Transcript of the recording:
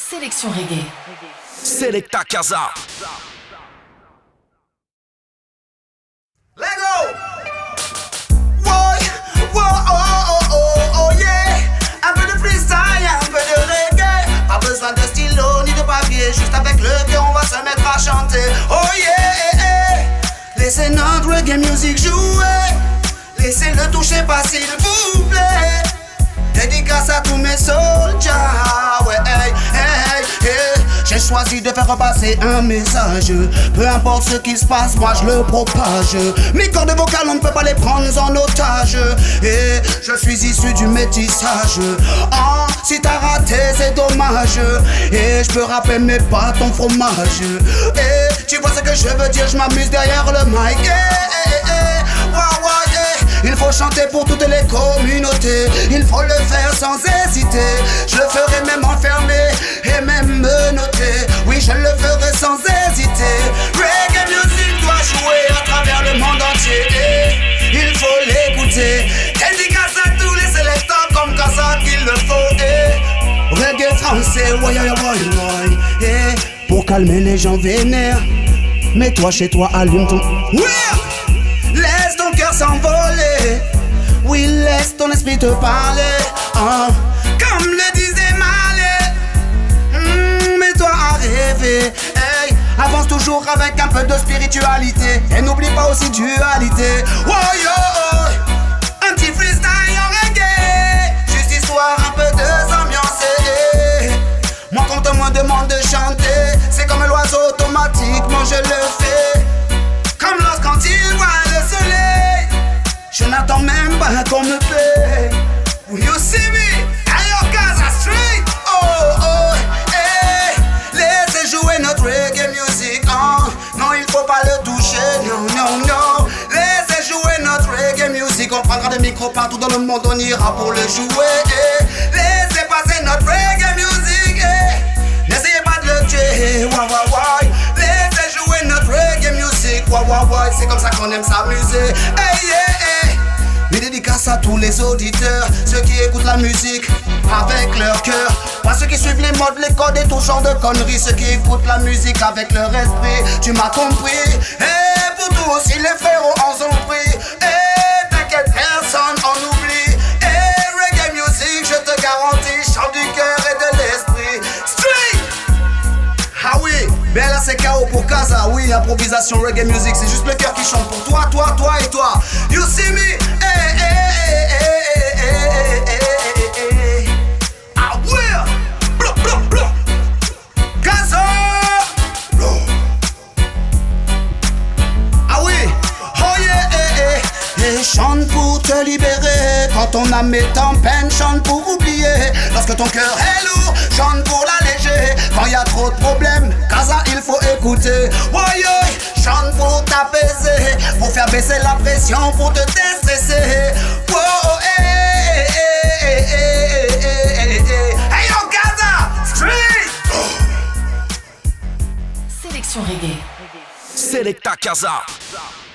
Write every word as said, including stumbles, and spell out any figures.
Sélection reggae. Selecta Casa. Let go! Boy, whoa, oh, oh, oh, oh, yeah. Un peu de freestyle, un peu de reggae. Pas besoin de stylo ni de papier. Juste avec le cœur, on va se mettre à chanter. Oh yeah! Laissez notre reggae music jouer. Laissez le toucher pas s'il vous plaît. Dédicace à tous mes soldiers. Ouais, hey, hey, hey. J'ai choisi de faire repasser un message. Peu importe ce qui se passe, moi je le propage. Mes cordes vocales, on ne peut pas les prendre en otage. Et je suis issu du métissage. Ah, si t'as raté, c'est dommage. Et je peux rapper, mais pas ton fromage. Et tu vois ce que je veux dire, je m'amuse derrière le mic. Eh, eh, eh, wow, wow, eh. Il faut chanter pour toutes les communautés. Il faut le faire sans hésiter. Je le ferai même enfermé et même me noter. Oui, je le ferai sans hésiter. Reggae music doit jouer à travers le monde entier. Et il faut l'écouter. Dédicace à tous les sélecteurs comme Casa qu'il le faut. Et reggae français, ouais, ouais, ouais, ouais. Et pour calmer les gens vénères, mets-toi chez toi, allume ton... Ouais! Laisse ton cœur s'envoler. Oui, laisse ton esprit te parler. Oh, comme le disait Malé. mm, Mets-toi à rêver. Hey, avance toujours avec un peu de spiritualité. Et n'oublie pas aussi dualité. Oh yo, un petit freestyle en reggae. Juste histoire un peu de s'ambiancer. Moi quand on me demande de chanter, c'est comme l'oiseau automatiquement je le fais. Comme lorsqu'on il voit le soleil, je n'attends même pas qu'on me paye. Will you see me? Ayo Casa Street. Oh oh, hey. Laissez jouer notre reggae music. Oh, non, il faut pas le toucher. Non, non, non. Laissez jouer notre reggae music. On prendra des micros partout dans le monde, on ira pour le jouer. Hey. Laissez passer notre reggae music. Hey. N'essayez pas de le tuer. Wah, wah, wah. Laissez jouer notre reggae music. Wah, wah, wah. C'est comme ça qu'on aime s'amuser. Hey, yeah, hey. Mes dédicaces à tous les auditeurs, ceux qui écoutent la musique avec leur cœur. Pas ceux qui suivent les modes, les codes et tout genre de conneries. Ceux qui écoutent la musique avec leur esprit. Tu m'as compris. Et pour tous aussi les frérots en sont pris. Et t'inquiète, personne en oublie. Et reggae music, je te garantis, chant du cœur et de l'esprit. Street. Ah oui, ben là c'est K O pour Casa. Oui, improvisation reggae music, c'est juste le cœur qui chante pour toi, toi, toi et toi. You see me? Eh, eh, eh, eh, eh, eh, eh, eh. Ah ouais, blah, blah, blah. Casa. Ah oui, oh yeah, eh, eh. Et chante pour te libérer. Quand ton âme est en peine, chante pour oublier. Lorsque ton cœur est lourd, chante pour l'alléger. Quand y a trop de problèmes, Casa il faut écouter. Woy yo, chante pour t'apaiser, pour faire baisser la pression, pour te déstresser. Wow, eh, eh, eh, eh, eh, eh, eh, eh. Hey yo Casa, Street. Sélection reggae. Selecta Casa.